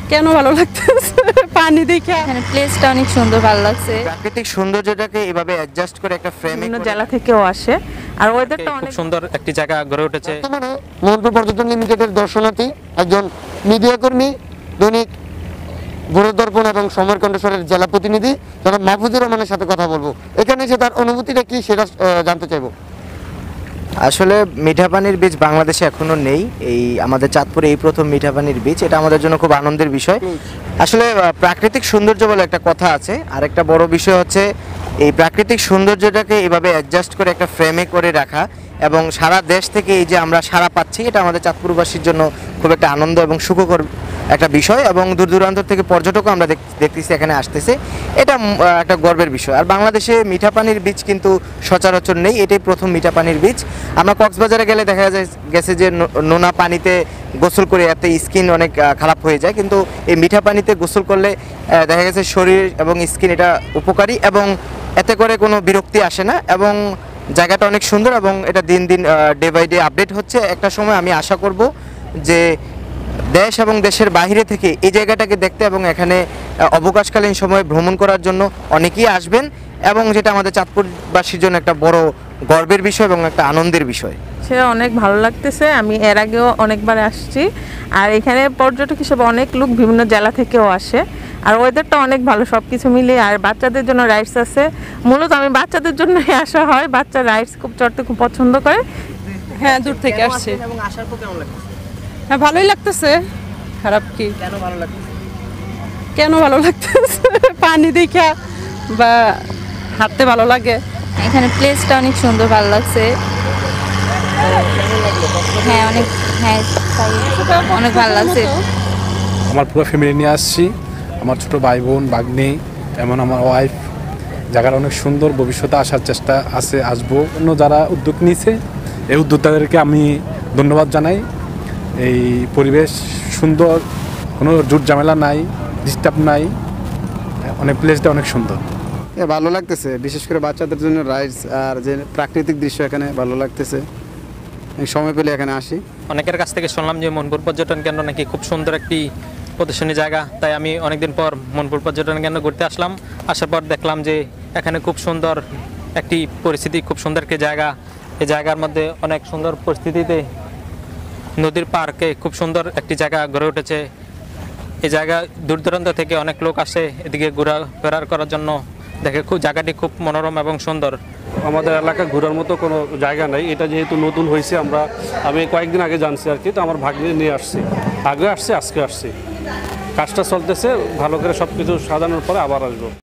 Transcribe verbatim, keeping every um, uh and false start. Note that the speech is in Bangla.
কেন ভালো লাগতেছে? পানি দেখে এখানে প্লেসটা অনেক সুন্দর, ভালো লাগছে। প্রাকৃতিক সৌন্দর্যটাকে এভাবে অ্যাডজাস্ট করে একটা ফ্রেমে বিভিন্ন জেলা থেকেও আসে, আর ওয়েদারটা খুব অনেক সুন্দর একটি জায়গা গড়ে উঠেছে। বর্তমানে মন্ত্র পর্যটন লিমিটেডের দর্শনার্থী একজন মিডিয়া কর্মী, দৈনিক দর্পণ এবং সময়ের কণ্ঠস্বরের জেলা প্রতিনিধি যারা মাহফুজুর রহমানের সাথে কথা বলবো। এখানে এসে তার অনুভূতিটা কি সেটা আহ, জানতে চাইবো। আসলে মিঠা পানির বীজ বাংলাদেশে এখনো নেই। এই আমাদের চাঁদপুরে এই প্রথম মিঠা পানির বীজ, এটা আমাদের জন্য খুব আনন্দের বিষয়। আসলে আহ, প্রাকৃতিক সৌন্দর্য বলে একটা কথা আছে, আর একটা বড় বিষয় হচ্ছে এই প্রাকৃতিক সৌন্দর্যটাকে এভাবে অ্যাডজাস্ট করে একটা ফ্রেমে করে রাখা, এবং সারা দেশ থেকে এই যে আমরা সাড়া পাচ্ছি, এটা আমাদের চাঁদপুরবাসীর জন্য খুব একটা আনন্দ এবং সুখকর একটা বিষয়, এবং দূর দূরান্ত থেকে পর্যটকও আমরা দেখতেছি এখানে আসতেছে, এটা উম, আহ, একটা গর্বের বিষয়। আর বাংলাদেশে মিঠা পানির বীজ কিন্তু সচরাচর নেই, এটাই প্রথম মিঠা পানির বীজ। আমরা কক্সবাজারে গেলে দেখা যায় গেছে যে ন- নোনা পানিতে গোসল করে এতে স্কিন অনেক আহ, খারাপ হয়ে যায়, কিন্তু এই মিঠা পানিতে গোসল করলে আহ, দেখা গেছে শরীর এবং স্কিন এটা উপকারী, এবং এতে করে কোনো বিরক্তি আসে না, এবং জায়গাটা অনেক সুন্দর, এবং এটা দিন দিন ডে বাই ডে আপডেট হচ্ছে। একটা সময় আমি আশা করব যে দেশ এবং দেশের বাইরে থেকে এই জায়গাটাকে দেখতে এবং এখানে আহ, অবকাশকালীন সময়ে ভ্রমণ করার জন্য অনেকেই আসবেন, এবং যেটা আমাদের চাঁদপুরবাসীর জন্য একটা বড় গর্বের বিষয় এবং একটা আনন্দের বিষয়। সেটা অনেক ভালো লাগতেছে। আমি এর আগেও অনেকবার আসছি, আর এখানে পর্যটক হিসেবে অনেক লোক বিভিন্ন জেলা থেকেও আসে, আর ওয়েদারটা অনেক ভালো সব কিছু মিলিয়ে। আর বাচ্চাদের জন্য রাইডস আছে, মূলত আমি বাচ্চাদের জন্যই আসা হয়, বাচ্চা রাইডস খুব চড়তে খুব পছন্দ করে। হ্যাঁ, দূর থেকে আসছে। এবং আসার পর কেমন লাগছে? হ্যাঁ, ভালোই লাগতেছে, খারাপ কি? কেন ভালো লাগছে? কেন ভালো লাগতেছে? পানি দেখে বা হাঁটতে ভালো লাগে। এখানে প্লেসটা অনেক সুন্দর, ভালো লাগছে। হ্যাঁ অনেক, হ্যাঁ তাই অনেক ভালো লাগছে। আমার পুরো ফ্যামিলি নিয়ে আসছি, আমার ছোট ভাই বোন ভাগ্নি, এমন আমার ওয়াইফ। জায়গাটা অনেক সুন্দর, ভবিষ্যতে আসার চেষ্টা আছে, আসবো। অন্য যারা উদ্যোগ নিয়েছে এই উদ্যোক্তাদেরকে আমি ধন্যবাদ জানাই। এই পরিবেশ সুন্দর, কোনো জুট ঝামেলা নাই, ডিস্টার্ব নাই, অনেক প্লেসটা অনেক সুন্দর। এ ভালো লাগতেছে, বিশেষ করে বাচ্চাদের জন্য রাইডস আর যে প্রাকৃতিক দৃশ্য এখানে ভালো লাগতেছে। এই সময় পেলে এখানে আসি। অনেকের কাছ থেকে শুনলাম যে মনপুর পর্যটন কেন্দ্র নাকি খুব সুন্দর একটি প্রদর্শনী জায়গা, তাই আমি অনেকদিন পর মনপুর পর্যটন কেন্দ্র ঘুরতে আসলাম। আসার পর দেখলাম যে এখানে খুব সুন্দর একটি পরিস্থিতি, খুব সুন্দর একটি জায়গা। এই জায়গার মধ্যে অনেক সুন্দর পরিস্থিতিতে নদীর পার্কে খুব সুন্দর একটি জায়গা গড়ে উঠেছে। এই জায়গা দূর দূরান্ত থেকে অনেক লোক আসে এদিকে ঘোরা ফেরার করার জন্য, দেখে খুব জায়গাটি খুব মনোরম এবং সুন্দর। আমাদের এলাকা ঘোরার মতো কোনো জায়গা নাই, এটা যেহেতু নতুন হয়েছে, আমরা আমি কয়েকদিন আগে জানছি আর কি, তো আমার ভাগ্নে নিয়ে আসছি, আগে আসছে আজকে আসছি, কাজটা চলতেছে ভালো করে, সব কিছু সাজানোর পরে আবার আসবো।